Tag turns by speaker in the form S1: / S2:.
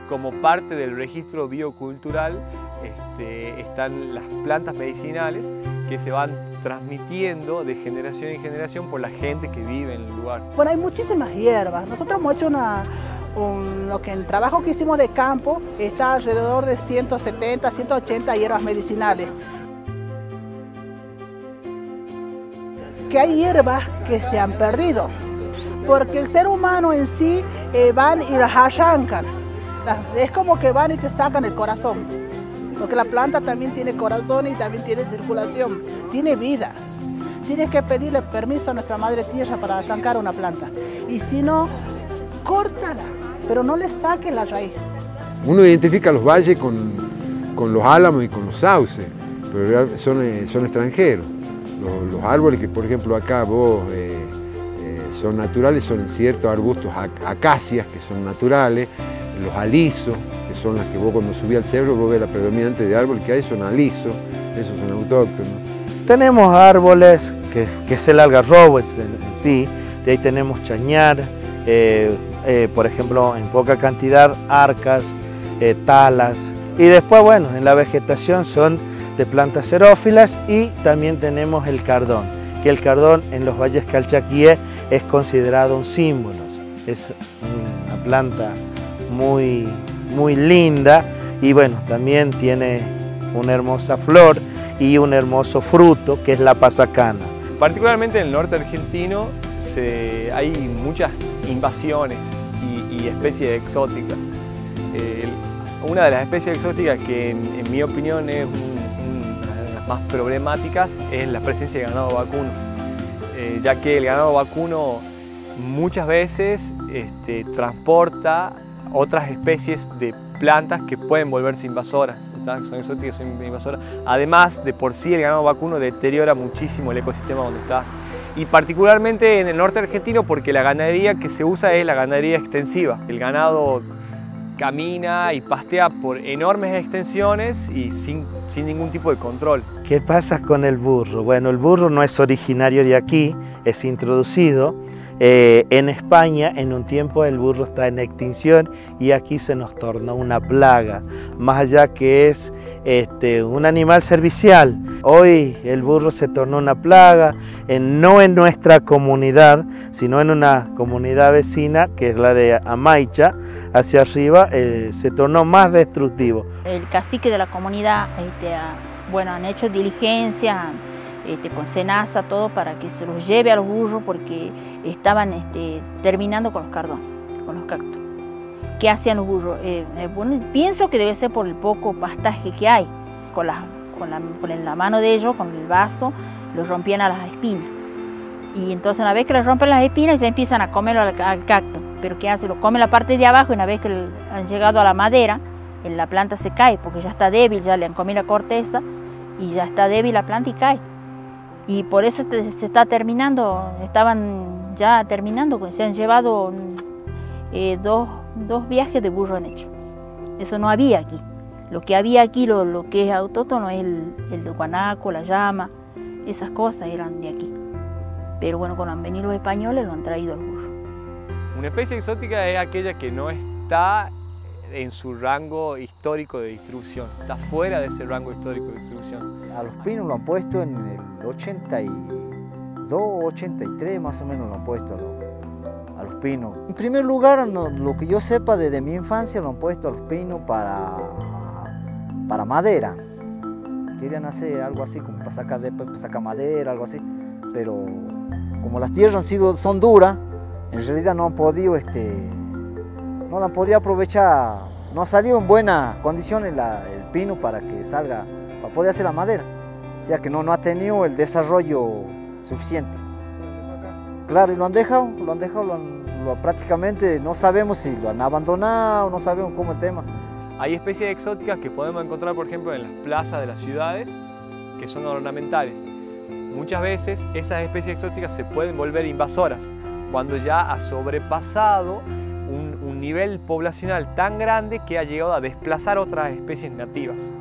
S1: como parte del registro biocultural están las plantas medicinales que se van transmitiendo de generación en generación por la gente que vive en el lugar.
S2: Bueno, hay muchísimas hierbas. Nosotros hemos hecho el trabajo que hicimos de campo está alrededor de 170, 180 hierbas medicinales. Que hay hierbas que se han perdido, porque el ser humano en sí van y las arrancan. Es como que van y te sacan el corazón. Porque la planta también tiene corazón y también tiene circulación, tiene vida. Tienes que pedirle permiso a nuestra madre tierra para arrancar una planta. Y si no, córtala, pero no le saques la raíz.
S3: Uno identifica los valles con los álamos y con los sauces, pero son extranjeros. Los árboles que, por ejemplo, acá son naturales son ciertos arbustos, acacias, que son naturales, los alisos, que son las que vos cuando subís al cerro vos ves la predominante de árboles que hay, son alisos, esos son autóctonos.
S4: Tenemos árboles que es el algarrobo en sí, de ahí tenemos chañar, por ejemplo, en poca cantidad, arcas, talas, y después, bueno, en la vegetación son de plantas xerófilas y también tenemos el cardón, que el cardón en los valles calchaquíes es considerado un símbolo, es una planta muy linda y bueno, también tiene una hermosa flor y un hermoso fruto que es la pasacana.
S1: Particularmente en el norte argentino hay muchas invasiones y especies exóticas. Una de las especies exóticas que en mi opinión es una de las más problemáticas es la presencia de ganado vacuno, ya que el ganado vacuno muchas veces transporta otras especies de plantas que pueden volverse invasoras, son exóticas, son invasoras. Además de por sí el ganado vacuno deteriora muchísimo el ecosistema donde está. Y particularmente en el norte argentino porque la ganadería que se usa es la ganadería extensiva. El ganado camina y pastea por enormes extensiones y sin ningún tipo de control.
S4: ¿Qué pasa con el burro? Bueno, el burro no es originario de aquí, es introducido. En España en un tiempo el burro está en extinción y aquí se nos tornó una plaga, más allá que es un animal servicial. Hoy el burro se tornó una plaga, no en nuestra comunidad, sino en una comunidad vecina que es la de Amaicha, hacia arriba se tornó más destructivo.
S5: El cacique de la comunidad bueno, han hecho diligencia con cenaza, todo para que se los lleve a los burros porque estaban terminando con los cardones, con los cactus. ¿Qué hacían los burros? Bueno, pienso que debe ser por el poco pastaje que hay. Con la mano de ellos, con el vaso, los rompían a las espinas. Y entonces una vez que les rompen las espinas ya empiezan a comerlo al cactus. Pero ¿qué hace? Lo comen la parte de abajo y una vez que han llegado a la madera, la planta se cae porque ya está débil, ya le han comido la corteza y ya está débil la planta y cae. Y por eso se está terminando, estaban ya terminando, se han llevado dos viajes de burro han hecho. Eso no había aquí. Lo que había aquí, lo que es autóctono, es el guanaco, la llama, esas cosas eran de aquí. Pero bueno, cuando han venido los españoles lo han traído al burro.
S1: Una especie exótica es aquella que no está en su rango histórico de distribución, está fuera de ese rango histórico de distribución.
S6: A los pinos lo han puesto en el 82, 83 más o menos lo han puesto a los pinos. En primer lugar, lo que yo sepa desde mi infancia lo han puesto a los pinos para madera. Querían hacer algo así como para sacar madera, algo así, pero como las tierras son duras, en realidad no han podido, no la han podido aprovechar, no ha salido en buenas condiciones el pino para que salga, para poder hacer la madera, o sea que no ha tenido el desarrollo suficiente. Claro, y lo han dejado prácticamente, no sabemos si lo han abandonado, no sabemos cómo es el tema.
S1: Hay especies exóticas que podemos encontrar, por ejemplo, en las plazas de las ciudades, que son ornamentales. Muchas veces esas especies exóticas se pueden volver invasoras, cuando ya ha sobrepasado un nivel poblacional tan grande que ha llegado a desplazar otras especies nativas.